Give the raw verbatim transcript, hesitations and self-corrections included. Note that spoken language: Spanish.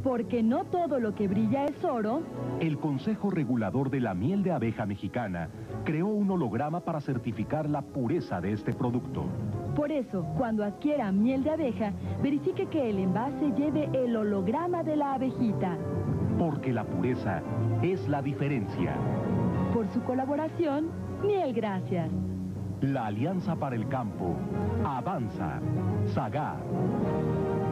Porque no todo lo que brilla es oro. El Consejo Regulador de la Miel de Abeja Mexicana creó un holograma para certificar la pureza de este producto. Por eso, cuando adquiera miel de abeja, verifique que el envase lleve el holograma de la abejita. Porque la pureza es la diferencia. Por su colaboración, mil gracias. La Alianza para el Campo. Avanza. Sagar.